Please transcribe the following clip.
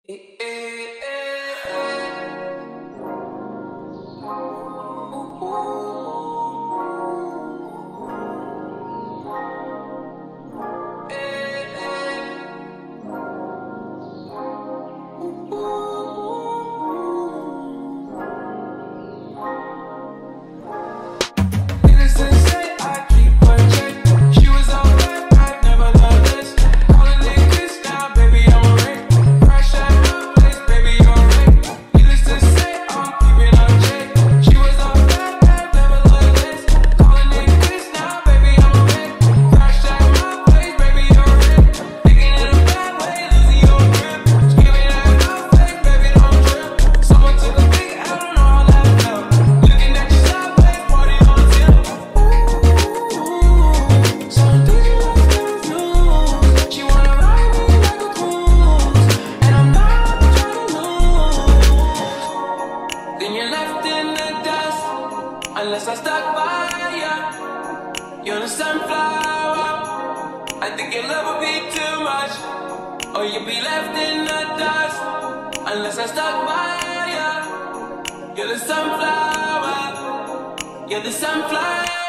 Unless I stuck by ya, you're the sunflower. I think your love would be too much, or you'd be left in the dust. Unless I stuck by ya, you're the sunflower. You're the sunflower.